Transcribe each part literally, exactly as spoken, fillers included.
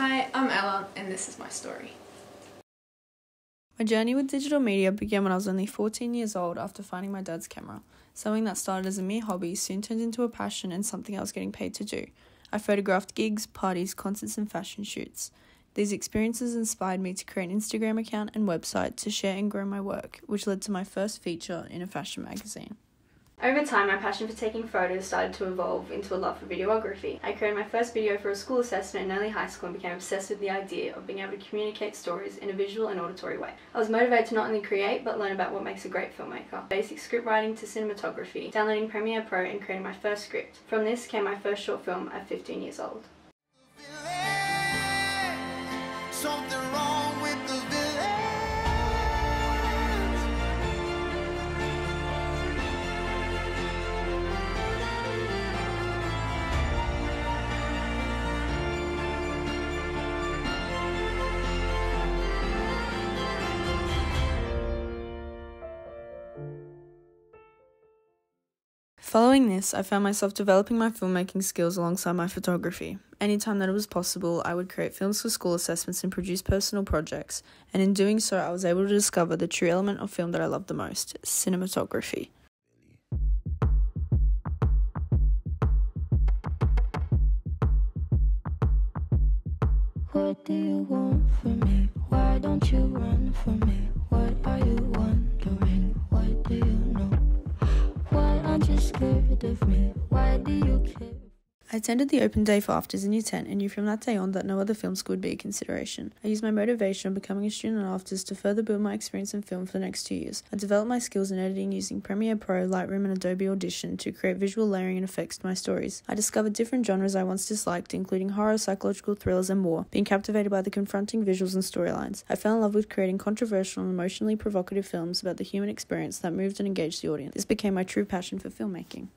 Hi, I'm Ella and this is my story. My journey with digital media began when I was only fourteen years old after finding my dad's camera. Something that started as a mere hobby soon turned into a passion and something I was getting paid to do. I photographed gigs, parties, concerts and fashion shoots. These experiences inspired me to create an Instagram account and website to share and grow my work, which led to my first feature in a fashion magazine. Over time, my passion for taking photos started to evolve into a love for videography. I created my first video for a school assessment in early high school and became obsessed with the idea of being able to communicate stories in a visual and auditory way. I was motivated to not only create, but learn about what makes a great filmmaker. Basic script writing to cinematography, downloading Premiere Pro and creating my first script. From this came my first short film at fifteen years old. Something wrong with the village. Following this, I found myself developing my filmmaking skills alongside my photography. Anytime that it was possible, I would create films for school assessments and produce personal projects, and in doing so, I was able to discover the true element of film that I love the most, cinematography. What do you want from me? Why don't you run from me? What are you wondering? What do you know? Why aren't you scared of me? Why do you care? I attended the open day for AFTRS in year ten and knew from that day on that no other film school would be a consideration. I used my motivation of becoming a student at AFTRS to further build my experience in film for the next two years. I developed my skills in editing using Premiere Pro, Lightroom and Adobe Audition to create visual layering and effects to my stories. I discovered different genres I once disliked, including horror, psychological thrillers and more, being captivated by the confronting visuals and storylines. I fell in love with creating controversial and emotionally provocative films about the human experience that moved and engaged the audience. This became my true passion for filmmaking.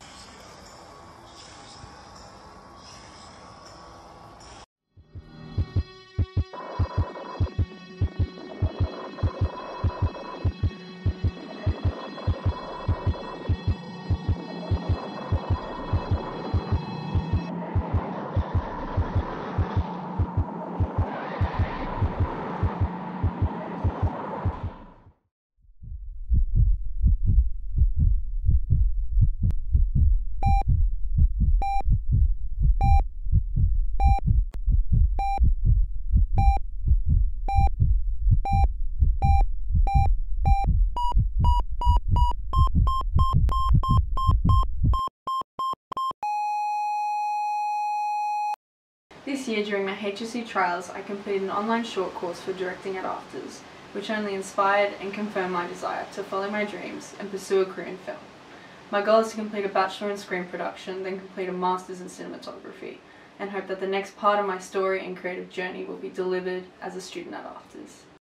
This year, during my H S C trials, I completed an online short course for directing at AFTRS, which only inspired and confirmed my desire to follow my dreams and pursue a career in film. My goal is to complete a bachelor in screen production, then complete a master's in cinematography, and hope that the next part of my story and creative journey will be delivered as a student at AFTRS.